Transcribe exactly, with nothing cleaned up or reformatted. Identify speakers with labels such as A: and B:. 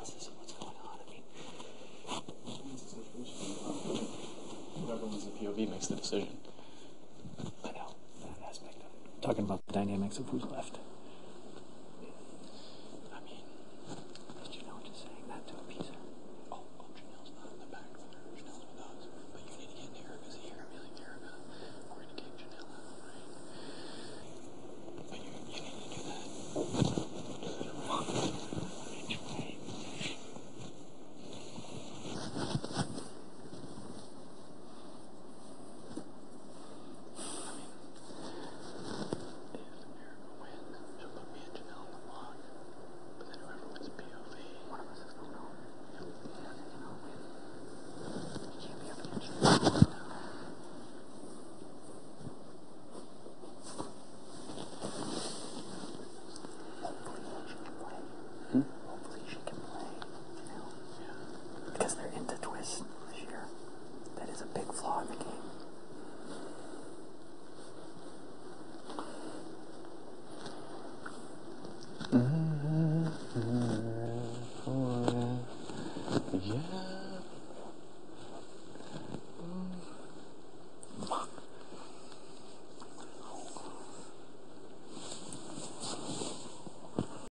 A: analysis of what's going on. I mean,
B: whoever wins the P O V makes the decision.
A: I know that aspect of it. Talking about the dynamics of who's left.